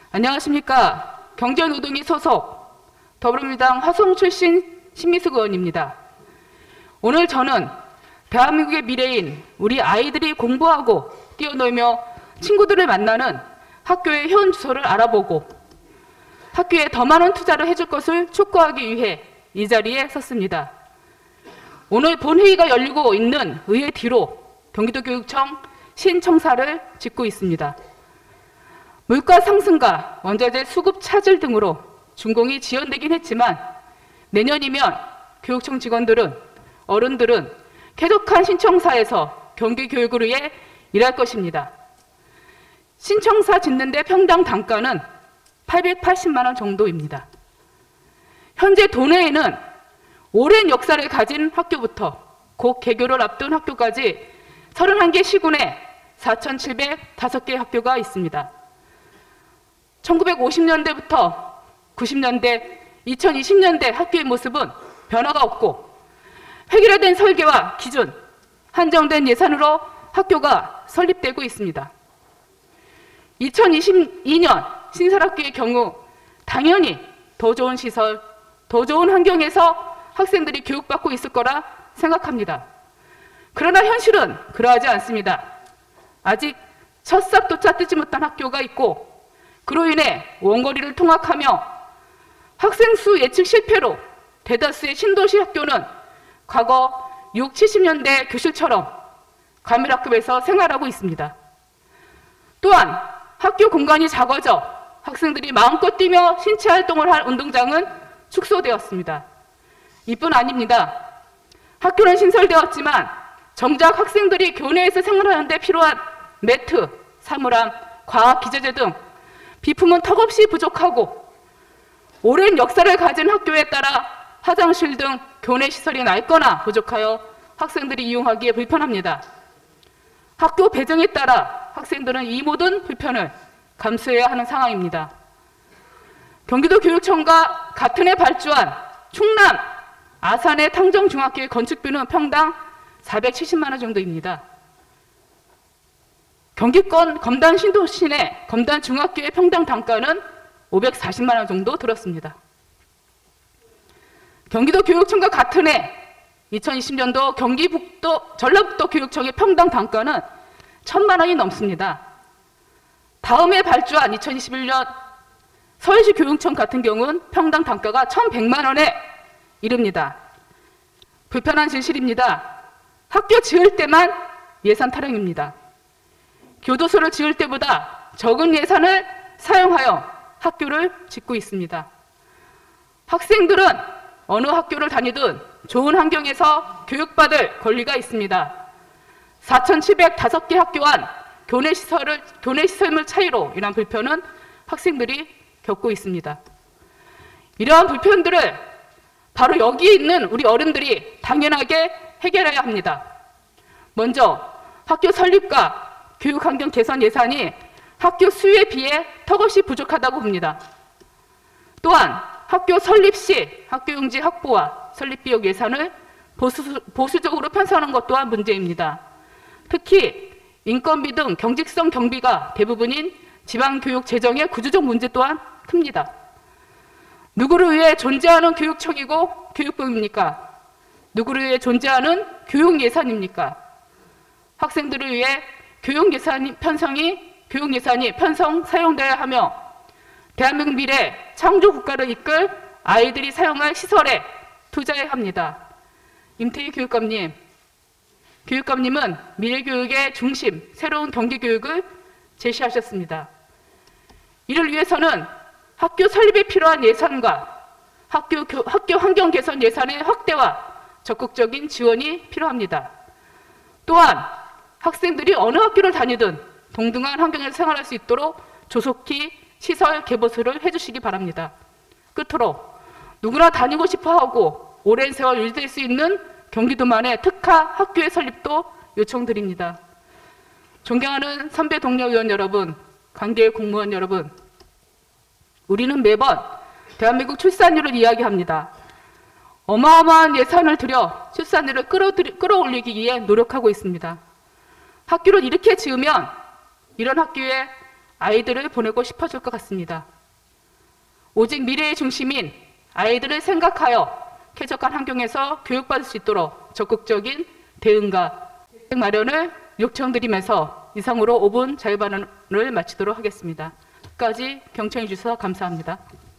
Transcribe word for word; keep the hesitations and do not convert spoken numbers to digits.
안녕하십니까. 경제노동위 소속 더불어민주당 화성 출신 신미숙 의원입니다. 오늘 저는 대한민국의 미래인 우리 아이들이 공부하고 뛰어놀며 친구들을 만나는 학교의 현 주소를 알아보고 학교에 더 많은 투자를 해줄 것을 촉구하기 위해 이 자리에 섰습니다. 오늘 본회의가 열리고 있는 의회 뒤로 경기도교육청 신청사를 짓고 있습니다. 물가 상승과 원자재 수급 차질 등으로 준공이 지연되긴 했지만 내년이면 교육청 직원들은 어른들은 쾌적한 신청사에서 경기교육을 위해 일할 것입니다. 신청사 짓는데 평당 단가는 팔백팔십만 원 정도입니다. 현재 도내에는 오랜 역사를 가진 학교부터 곧 개교를 앞둔 학교까지 서른한 개 시군에 사천칠백오 개 학교가 있습니다. 천구백오십 년대부터 구십 년대, 이천이십 년대 학교의 모습은 변화가 없고 획일화된 설계와 기준, 한정된 예산으로 학교가 설립되고 있습니다. 이천이십이 년 신설학교의 경우 당연히 더 좋은 시설, 더 좋은 환경에서 학생들이 교육받고 있을 거라 생각합니다. 그러나 현실은 그러하지 않습니다. 아직 첫 삽도차 뜨지 못한 학교가 있고 그로 인해 원거리를 통학하며 학생 수 예측 실패로 대다수의 신도시 학교는 과거 육십, 칠십 년대 교실처럼 과밀학급에서 생활하고 있습니다. 또한 학교 공간이 작아져 학생들이 마음껏 뛰며 신체 활동을 할 운동장은 축소되었습니다. 이뿐 아닙니다. 학교는 신설되었지만 정작 학생들이 교내에서 생활하는 데 필요한 매트, 사물함, 과학 기저제 등 비품은 턱없이 부족하고 오랜 역사를 가진 학교에 따라 화장실 등 교내 시설이 낡거나 부족하여 학생들이 이용하기에 불편합니다. 학교 배정에 따라 학생들은 이 모든 불편을 감수해야 하는 상황입니다. 경기도교육청과 같은 해 발주한 충남 아산의 탕정중학교의 건축비는 평당 사백칠십만 원 정도입니다. 경기권 검단 신도시 내 검단 중학교의 평당 단가는 오백사십만 원 정도 들었습니다. 경기도교육청과 같은 해 이천이십 년도 경기북도 전라북도 교육청의 평당 단가는 천만 원이 넘습니다. 다음 해 발주한 이천이십일 년 서울시 교육청 같은 경우는 평당 단가가 천백만 원에 이릅니다. 불편한 진실입니다. 학교 지을 때만 예산 타령입니다. 교도소를 지을 때보다 적은 예산을 사용하여 학교를 짓고 있습니다. 학생들은 어느 학교를 다니든 좋은 환경에서 교육받을 권리가 있습니다. 사천칠백오 개 학교안 교내 시설을, 교내 시설물 차이로 인한 불편은 학생들이 겪고 있습니다. 이러한 불편들을 바로 여기에 있는 우리 어른들이 당연하게 해결해야 합니다. 먼저 학교 설립과 교육환경 개선 예산이 학교 수에 비해 턱없이 부족하다고 봅니다. 또한 학교 설립 시 학교용지 확보와 설립비용 예산을 보수, 보수적으로 편성하는 것 또한 문제입니다. 특히 인건비 등 경직성 경비가 대부분인 지방교육 재정의 구조적 문제 또한 큽니다. 누구를 위해 존재하는 교육청이고 교육부입니까? 누구를 위해 존재하는 교육예산입니까? 학생들을 위해 교육예산이 편성이 교육예산이 편성 사용되어야 하며 대한민국 미래 창조 국가를 이끌 아이들이 사용할 시설에 투자해야 합니다. 임태희 교육감님, 교육감님은 미래교육의 중심, 새로운 경기교육을 제시하셨습니다. 이를 위해서는 학교 설립에 필요한 예산과 학교, 교, 학교 환경 개선 예산의 확대와 적극적인 지원이 필요합니다. 또한 학생들이 어느 학교를 다니든 동등한 환경에서 생활할 수 있도록 조속히 시설 개보수를 해주시기 바랍니다. 끝으로 누구나 다니고 싶어하고 오랜 세월 유지될 수 있는 경기도만의 특화 학교의 설립도 요청드립니다. 존경하는 선배 동료 의원 여러분, 관계 공무원 여러분, 우리는 매번 대한민국 출산율을 이야기합니다. 어마어마한 예산을 들여 출산율을 끌어들이, 끌어올리기 위해 노력하고 있습니다. 학교를 이렇게 지으면 이런 학교에 아이들을 보내고 싶어질 것 같습니다. 오직 미래의 중심인 아이들을 생각하여 쾌적한 환경에서 교육받을 수 있도록 적극적인 대응과 대책 마련을 요청드리면서 이상으로 오 분 자유발언을 마치도록 하겠습니다. 끝까지 경청해 주셔서 감사합니다.